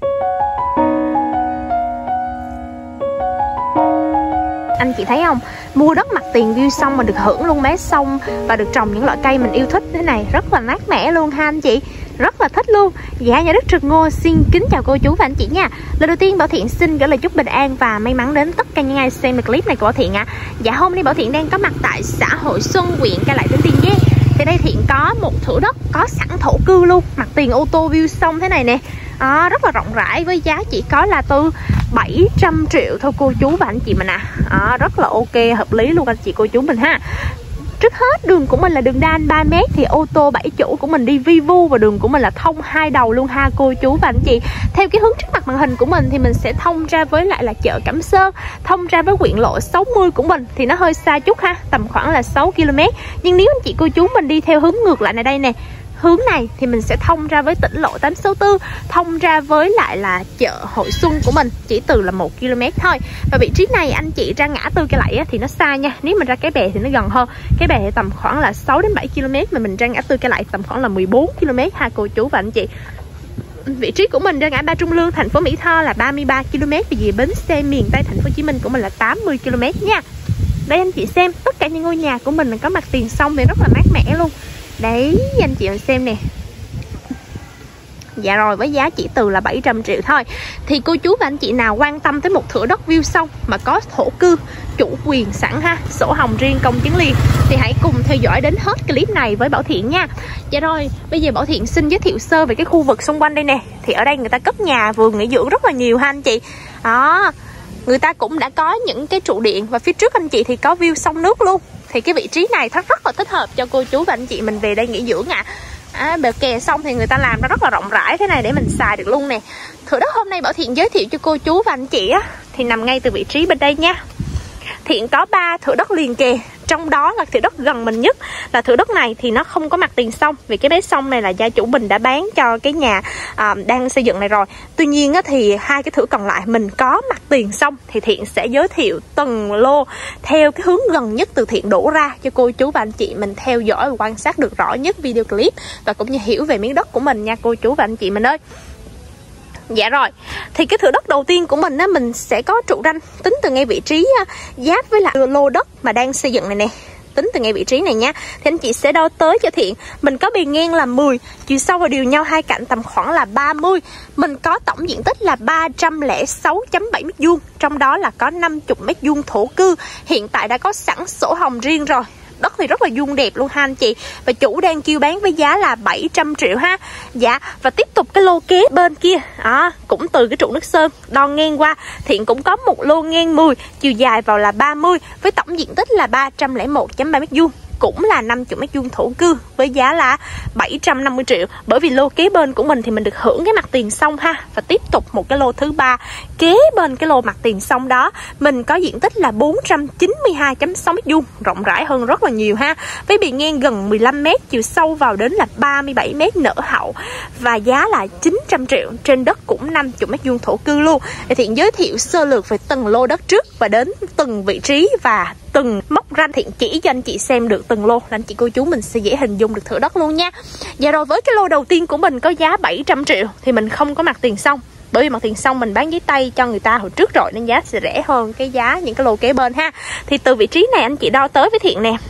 Anh chị thấy không? Mua đất mặt tiền view sông mà được hưởng luôn mé sông và được trồng những loại cây mình yêu thích thế này, rất là mát mẻ luôn ha anh chị. Rất là thích luôn. Dạ, nhà đất Trực Ngô xin kính chào cô chú và anh chị nha. Lần đầu tiên Bảo Thiện xin gửi lời chúc bình an và may mắn đến tất cả những ai xem được clip này của Bảo Thiện ạ. Dạ, hôm nay Bảo Thiện đang có mặt tại xã Hội Xuân, huyện Cai Lậy, tỉnh Tiền Giang. Thì đây Thiện có một thửa đất có sẵn thổ cư luôn, mặt tiền ô tô view sông thế này nè. Rất là rộng rãi với giá chỉ có là từ 700 triệu thôi cô chú và anh chị mình ạ. Rất là ok, hợp lý luôn anh chị cô chú mình ha. Trước hết đường của mình là đường đan 3m thì ô tô 7 chỗ của mình đi vi vu và đường của mình là thông hai đầu luôn ha cô chú và anh chị. Theo cái hướng trước mặt màn hình của mình thì mình sẽ thông ra với lại là chợ Cẩm Sơn, thông ra với huyện lộ 60 của mình thì nó hơi xa chút ha, tầm khoảng là 6 km. Nhưng nếu anh chị cô chú mình đi theo hướng ngược lại này đây nè, hướng này thì mình sẽ thông ra với tỉnh lộ 864, thông ra với lại là chợ Hội Xuân của mình chỉ từ là 1 km thôi. Và vị trí này anh chị ra ngã tư Cai Lậy thì nó xa nha. Nếu mình ra Cái Bè thì nó gần hơn. Cái Bè thì tầm khoảng là 6 đến 7 km, mà mình ra ngã tư Cai Lậy tầm khoảng là 14 km ha cô chú và anh chị. Vị trí của mình ra ngã ba Trung Lương, thành phố Mỹ Tho là 33 km, và về bến xe miền Tây thành phố Hồ Chí Minh của mình là 80 km nha. Đây anh chị xem, tất cả những ngôi nhà của mình có mặt tiền sông thì rất là mát mẻ luôn. Đấy anh chị mình xem nè. Dạ rồi, với giá chỉ từ là 700 triệu thôi. Thì cô chú và anh chị nào quan tâm tới một thửa đất view sông mà có thổ cư, chủ quyền sẵn ha, sổ hồng riêng, công chứng liền, thì hãy cùng theo dõi đến hết clip này với Bảo Thiện nha. Dạ rồi, bây giờ Bảo Thiện xin giới thiệu sơ về cái khu vực xung quanh đây nè. Thì ở đây người ta cất nhà vườn nghỉ dưỡng rất là nhiều ha anh chị. Người ta cũng đã có những cái trụ điện, và phía trước anh chị thì có view sông nước luôn. Thì cái vị trí này rất là thích hợp cho cô chú và anh chị mình về đây nghỉ dưỡng bờ kè sông thì người ta làm nó rất là rộng rãi thế này để mình xài được luôn nè. Thửa đất hôm nay Bảo Thiện giới thiệu cho cô chú và anh chị thì nằm ngay từ vị trí bên đây nha. Thiện có 3 thửa đất liền kề, trong đó là thửa đất gần mình nhất là thửa đất này thì nó không có mặt tiền sông, vì cái bến sông này là gia chủ mình đã bán cho cái nhà đang xây dựng này rồi. Tuy nhiên thì hai cái thửa còn lại mình có mặt tiền sông, thì Thiện sẽ giới thiệu từng lô theo cái hướng gần nhất từ Thiện đổ ra cho cô chú và anh chị mình theo dõi và quan sát được rõ nhất video clip, và cũng như hiểu về miếng đất của mình nha cô chú và anh chị mình ơi. Dạ rồi, thì cái thửa đất đầu tiên của mình mình sẽ có trụ ranh tính từ ngay vị trí giáp với lại lô đất mà đang xây dựng này nè. Tính từ ngay vị trí này nha, thì anh chị sẽ đo tới cho Thiện. Mình có bề ngang là 10, chiều sâu và điều nhau hai cạnh tầm khoảng là 30. Mình có tổng diện tích là 306.7 m², trong đó là có 50 m² thổ cư. Hiện tại đã có sẵn sổ hồng riêng rồi. Đất thì rất là vuông đẹp luôn ha anh chị. Và chủ đang kêu bán với giá là 700 triệu ha. Dạ, và tiếp tục cái lô kế bên kia cũng từ cái trụ nước sơn đo ngang qua, Thiện cũng có một lô ngang 10, chiều dài vào là 30, với tổng diện tích là 301.3 m², cũng là 50 m² thổ cư với giá là 750 triệu. Bởi vì lô kế bên của mình thì mình được hưởng cái mặt tiền sông ha. Và tiếp tục một cái lô thứ 3 kế bên cái lô mặt tiền sông đó, mình có diện tích là 492.6 m², rộng rãi hơn rất là nhiều ha. Với bề ngang gần 15 m, chiều sâu vào đến là 37 m, nở hậu, và giá là 900 triệu. Trên đất cũng 50 m² thổ cư luôn. Để Thiện giới thiệu sơ lược về từng lô đất trước và đến từng vị trí và từng mốc ranh. Thiện chỉ cho anh chị xem được từng lô, là anh chị cô chú mình sẽ dễ hình dung được thửa đất luôn nha. Dạ rồi, với cái lô đầu tiên của mình có giá 700 triệu thì mình không có mặt tiền sông, bởi vì mặt tiền sông mình bán giấy tay cho người ta hồi trước rồi, nên giá sẽ rẻ hơn cái giá những cái lô kế bên ha. Thì từ vị trí này anh chị đo tới với Thiện nè.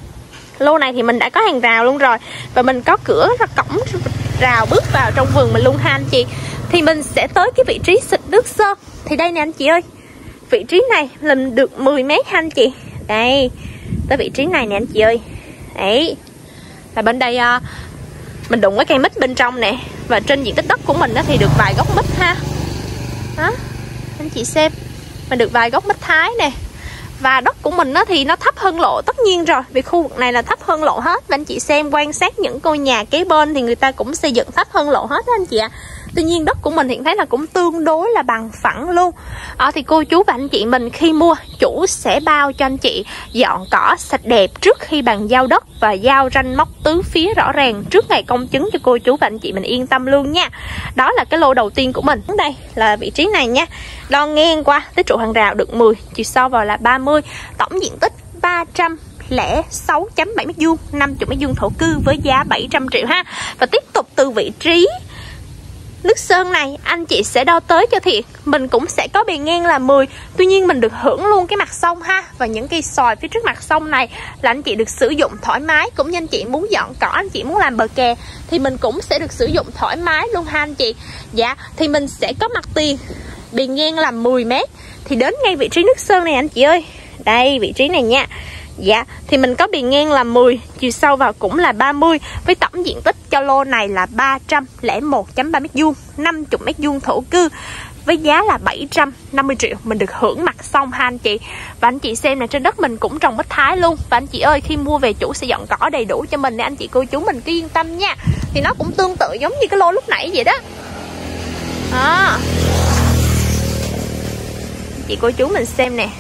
Lô này thì mình đã có hàng rào luôn rồi, và mình có cửa ra cổng rào bước vào trong vườn mình luôn ha anh chị. Thì mình sẽ tới cái vị trí xịt nước sơn. Thì đây nè anh chị ơi, vị trí này là được 10 m ha anh chị. Đây, tới vị trí này nè anh chị ơi. Đấy, là bên đây mình đụng cái cây mít bên trong nè. Và trên diện tích đất của mình thì được vài gốc mít ha. Đó, anh chị xem, mình được vài gốc mít Thái nè. Và đất của mình thì nó thấp hơn lộ, tất nhiên rồi, vì khu vực này là thấp hơn lộ hết. Và anh chị xem, quan sát những ngôi nhà kế bên thì người ta cũng xây dựng thấp hơn lộ hết đó anh chị ạ. Tuy nhiên đất của mình hiện thấy là cũng tương đối là bằng phẳng luôn. Thì cô chú và anh chị mình khi mua, chủ sẽ bao cho anh chị dọn cỏ sạch đẹp trước khi bàn giao đất, và giao ranh mốc tứ phía rõ ràng trước ngày công chứng cho cô chú và anh chị mình yên tâm luôn nha. Đó là cái lô đầu tiên của mình. Đây là vị trí này nha. Đo ngang qua tới trụ hàng rào được 10, chiều sâu vào là 30, tổng diện tích 306.7 m², 50 m² thổ cư với giá 700 triệu ha. Và tiếp tục từ vị trí nước sơn này anh chị sẽ đo tới cho Thiện. Mình cũng sẽ có bề ngang là 10. Tuy nhiên mình được hưởng luôn cái mặt sông ha. Và những cây sòi phía trước mặt sông này là anh chị được sử dụng thoải mái. Cũng như anh chị muốn dọn cỏ, anh chị muốn làm bờ kè thì mình cũng sẽ được sử dụng thoải mái luôn ha anh chị. Dạ, thì mình sẽ có mặt tiền bề ngang là 10 m. Thì đến ngay vị trí nước sơn này anh chị ơi. Đây, vị trí này nha. Dạ, thì mình có bề ngang là 10, chiều sâu vào cũng là 30. Với tổng diện tích cho lô này là 301.3 m², 50 m² thổ cư. Với giá là 750 triệu, mình được hưởng mặt sông ha anh chị. Và anh chị xem là trên đất mình cũng trồng bách thái luôn. Và anh chị ơi, khi mua về chủ sẽ dọn cỏ đầy đủ cho mình, để anh chị cô chú mình cứ yên tâm nha. Thì nó cũng tương tự giống như cái lô lúc nãy vậy đó. Chị cô chú mình xem nè.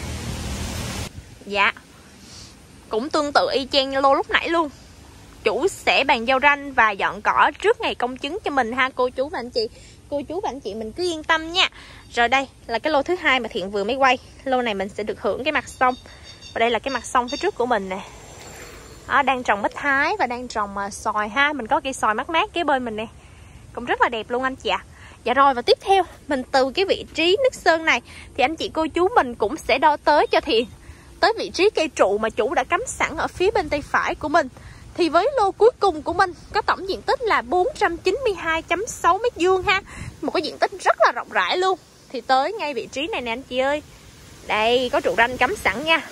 Dạ, cũng tương tự y chang như lô lúc nãy luôn. Chủ sẽ bàn giao ranh và dọn cỏ trước ngày công chứng cho mình ha cô chú và anh chị. Cô chú và anh chị mình cứ yên tâm nha. Rồi đây là cái lô thứ hai mà Thiện vừa mới quay. Lô này mình sẽ được hưởng cái mặt sông. Và đây là cái mặt sông phía trước của mình nè. Đang trồng bách thái và đang trồng sòi ha. Mình có cây sòi mát mát kế bên mình nè, cũng rất là đẹp luôn anh chị ạ. Dạ rồi, và tiếp theo mình từ cái vị trí nước sơn này thì anh chị cô chú mình cũng sẽ đo tới cho Thiện tới vị trí cây trụ mà chủ đã cắm sẵn ở phía bên tay phải của mình. Thì với lô cuối cùng của mình có tổng diện tích là 492.6 m² ha. Một cái diện tích rất là rộng rãi luôn. Thì tới ngay vị trí này nè anh chị ơi. Đây, có trụ ranh cắm sẵn nha,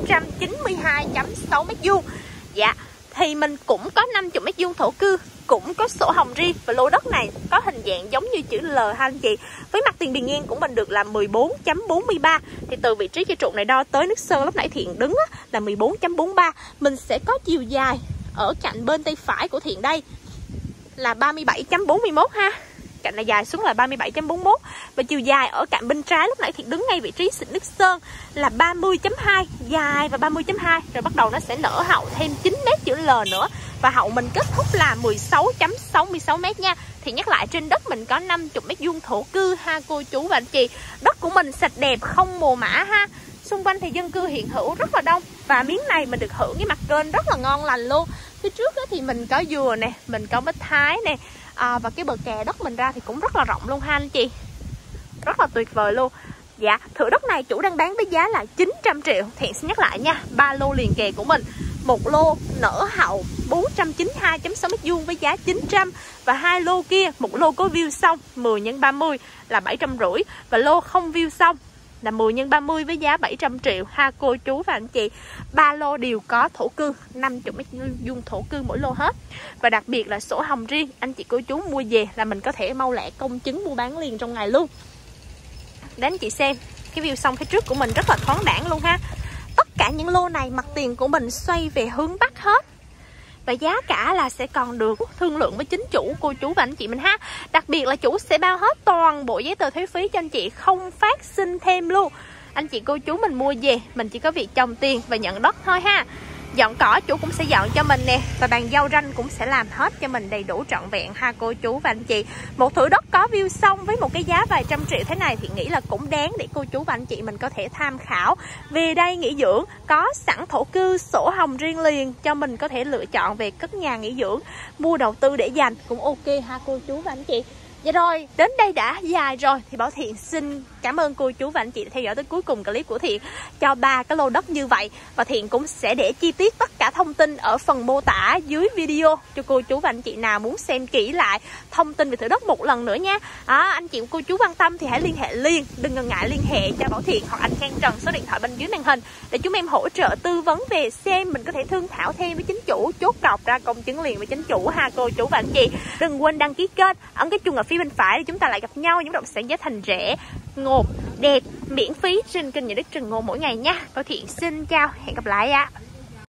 492.6 m². Dạ, thì mình cũng có 50 m² thổ cư, cũng có sổ hồng riêng. Và lô đất này có hình dạng giống như chữ L ha anh chị. Với mặt tiền bề ngang của mình được là 14.43. Thì từ vị trí cây trụ này đo tới nước sơn lúc nãy Thiện đứng là 14.43. Mình sẽ có chiều dài ở cạnh bên tay phải của Thiện đây là 37.41 ha. Cạnh này dài xuống là 37.41. Và chiều dài ở cạnh bên trái lúc nãy Thiện đứng ngay vị trí xịt nước sơn là 30.2. Dài và 30.2. Rồi bắt đầu nó sẽ nở hậu thêm 9 m chữ L nữa. Và hậu mình kết thúc là 16.66 m nha. Thì nhắc lại, trên đất mình có 50 m² thổ cư ha cô chú và anh chị. Đất của mình sạch đẹp, không mồ mả ha. Xung quanh thì dân cư hiện hữu rất là đông. Và miếng này mình được hưởng cái mặt kênh rất là ngon lành luôn. Phía trước thì mình có dừa nè, mình có bách thái nè, và cái bờ kè đất mình ra thì cũng rất là rộng luôn ha anh chị. Rất là tuyệt vời luôn. Dạ, thửa đất này chủ đang bán với giá là 900 triệu. Thiện xin nhắc lại nha, 3 lô liền kề của mình. Một lô nở hậu 492.6 m² với giá 900. Và hai lô kia, một lô có view xong 10 x 30 là 750. Và lô không view xong là 10 x 30 với giá 700 triệu ha cô chú và anh chị. 3 lô đều có thổ cư, 50 m² thổ cư mỗi lô hết. Và đặc biệt là sổ hồng riêng, anh chị cô chú mua về là mình có thể mau lẹ công chứng mua bán liền trong ngày luôn. Để anh chị xem cái view xong phía trước của mình rất là thoáng đãng luôn ha. Tất cả những lô này mặt tiền của mình xoay về hướng Bắc hết. Và giá cả là sẽ còn được thương lượng với chính chủ cô chú và anh chị mình ha. Đặc biệt là chủ sẽ bao hết toàn bộ giấy tờ thuế phí cho anh chị, không phát sinh thêm luôn. Anh chị cô chú mình mua về, mình chỉ có việc trồng tiền và nhận đất thôi ha. Dọn cỏ chủ cũng sẽ dọn cho mình nè. Và bàn giao ranh cũng sẽ làm hết cho mình đầy đủ trọn vẹn ha cô chú và anh chị. Một thửa đất có view xong với một cái giá vài trăm triệu thế này thì nghĩ là cũng đáng để cô chú và anh chị mình có thể tham khảo. Về đây nghỉ dưỡng, có sẵn thổ cư, sổ hồng riêng liền cho mình có thể lựa chọn về cất nhà nghỉ dưỡng, mua đầu tư để dành cũng ok ha cô chú và anh chị. Dạ rồi, đến đây đã dài rồi thì Bảo Thiện xin cảm ơn cô chú và anh chị đã theo dõi tới cuối cùng clip của Thiện cho 3 cái lô đất như vậy. Và Thiện cũng sẽ để chi tiết tất cả thông tin ở phần mô tả dưới video cho cô chú và anh chị nào muốn xem kỹ lại thông tin về thửa đất một lần nữa nha. Anh chị cô chú quan tâm thì hãy liên hệ liền, đừng ngần ngại liên hệ cho Bảo Thiện hoặc anh Khang Trần số điện thoại bên dưới màn hình để chúng em hỗ trợ tư vấn về xem, mình có thể thương thảo thêm với chính chủ, chốt cọc ra công chứng liền với chính chủ ha cô chú và anh chị. Đừng quên đăng ký kênh, ấn cái chuông ở phía bên phải để chúng ta lại gặp nhau những bất động sản giá thành rẻ, ngột, đẹp, miễn phí trên kênh Nhà đất Trần Ngô mỗi ngày nha. Bảo Thiện xin chào, hẹn gặp lại ạ.